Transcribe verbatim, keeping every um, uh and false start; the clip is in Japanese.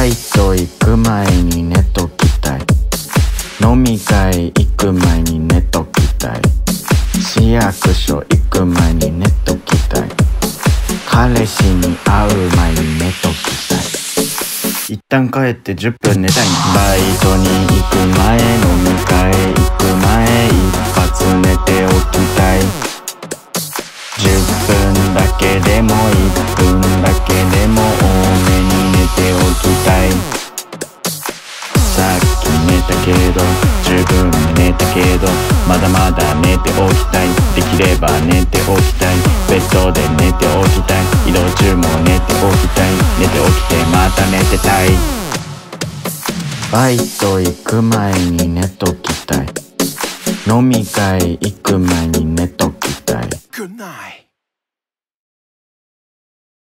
バイト行く前に寝ときたい。飲み会行く前に寝ときたい。市役所行く前に寝ときたい。彼氏に会う前に寝ときたい。一旦帰ってじゅっぷん寝たい。バイトに行く前、飲み会行く前、一発寝ておきたい。じゅっぷんだけでもいっぷんだけでも多めに寝ておきたい。さっき寝たけど十分寝たけどまだまだ寝ておきたい。できれば寝ておきたい。ベッドで寝ておきたい。移動中も寝ておきたい。寝て起きてまた寝てたい。バイト行く前に寝ときたい。飲み会行く前に寝ときたい。 Good night.